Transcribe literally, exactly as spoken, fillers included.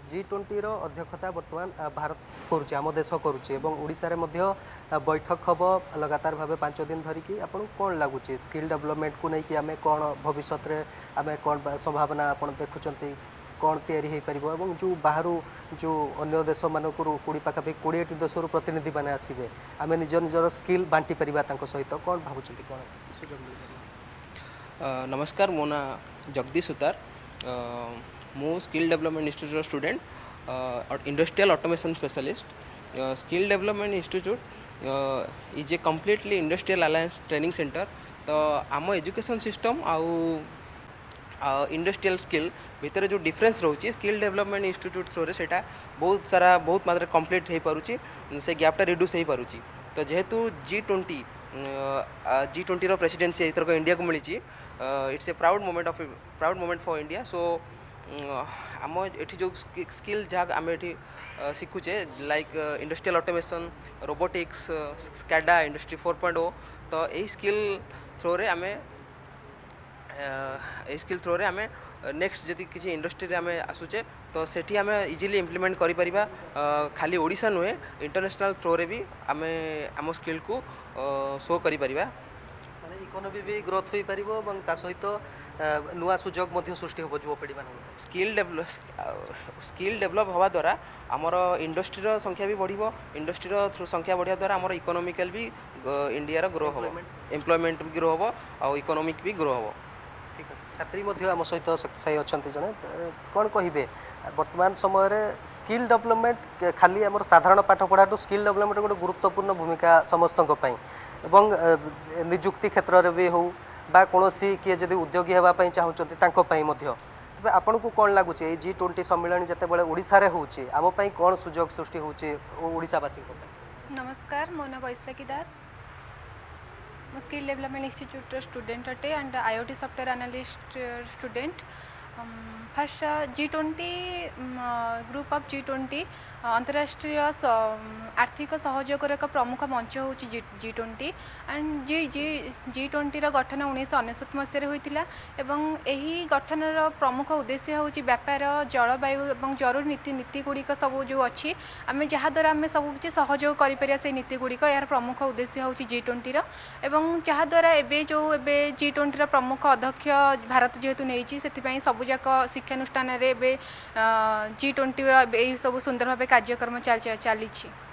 जी twenty रो अध्यक्षता वर्तमान भारत करुचे आम देश करुचे ओडिशा रे मध्य बैठक हम लगातार भाव पांच दिन धरिकी आपन कौन लगुच स्किल डेवलपमेंट को लेकिन आम कौन भविष्य में आम कौन संभावना आप देखुं कौन तैयारी हो पार और जो बाहर जो अन्य देश मानक कोड़ी पाखापी कोड़े देश प्रतिनिधि मैंने आसवे आम निज निजर स्किल बांटी पार सहित कौन भावुं कौन सुजोग मिल नमस्कार मो ना जगदीश सुतार मु स्किल डेवलपमेंट इंस्टीट्यूट स्टूडेंट और industrial automation specialist skill development institute is a completely industrial alliance training centre तो आम एजुकेशन सिस्टम आउ इंडस्ट्रियल स्किल भितर जो डिफरेंस रोचे स्किल डेवलपमेंट इंस्टीट्यूट थ्रो से बहुत सारा बहुत मात्रा कंप्लीट हो पारुची से गैपटा रिड्यूस हो पारुची तो जेहेतु जी ट्वेंटी जी ट्वेंटी रो प्रेसिडेंसी एथरक इंडिया को मिली it's a proud moment of proud moment for India so आम एठी जो स्किल जहाँ आम एठी शिखुचे like industrial automation robotics SCADA industry four point O तो यही स्किल थ्रो रे आम स्किल थ्रो रे आम नेक्स्ट जदि किसी इंडस्ट्री आम आसुचे तो सेठी आम इजिली इम्प्लीमेंट करि परिबा खाली ओडिशा नुहे इंटरनेशनल थ्रो रे भी आम आम स्किल को शो करि परिबा माने इकोनॉमी भी ग्रोथ होई परिबो এবং ता सहित नुआ सुजोग मध्ये सृष्टि होबो युवपीढ़ी मान स्किल डेवलप स्किल डेवलप हवा द्वारा आमर इंडस्ट्री संख्या भी बढ़िबो इंडस्ट्री संख्या बढ़िया द्वारा आमर इकोनॉमिकल भी इंडिया रो ग्रो होबो एम्प्लॉयमेंट भी ग्रो होबो और इकोनॉमिक भी ग्रो होबो ठीक है छात्री मध्य आम सहित शक्तिशायी अच्छा जड़े कौन कहे वर्तमान समय स्किल डेवलपमेंट खाली आम साधारण पाठ पढ़ा स्किल डेवलपमेंट गोटे गुरुत्वपूर्ण भूमिका समस्त निजुक्ति क्षेत्र में भी हो बा कौन किए जब उद्योगी होगापी चाहूँगी आपन को कौन लगुच जी ट्वेंटी सम्मेलन जिते बड़े ओडिशा रे होउची आमपाई कौन सुजोग सृष्टि होड़शावासी नमस्कार मो ना वैशाखी दास मो स्किल डेवलपमेंट इंस्टीट्यूट स्टूडेंट अटे and IoT software analyst student first G twenty group of G twenty अंतर्राष्ट्रीय आर्थिक सहयोग एक प्रमुख मंच हूँ G twenty and G G G twenty गठन उन्नीस अनेशत मसीह होता यही गठन प्रमुख उद्देश्य हूँ व्यापार जलवायु और जरूरी नीति नीति गुड़िक सब जो अच्छी आम जहाद्वारा आम सबकि सहयोग कर से नीति गुड़िक यार प्रमुख उद्देश्य हूँ जी ट्वेंटी जहाद्वारा एबे जो एबे जी ट्वेंटी प्रमुख अध्यक्ष भारत जेहेतु नहीं से सबुजाक शिक्षानुष्ठान जी ट्वेंटी सब सुंदर भाव कार्यक्रम चली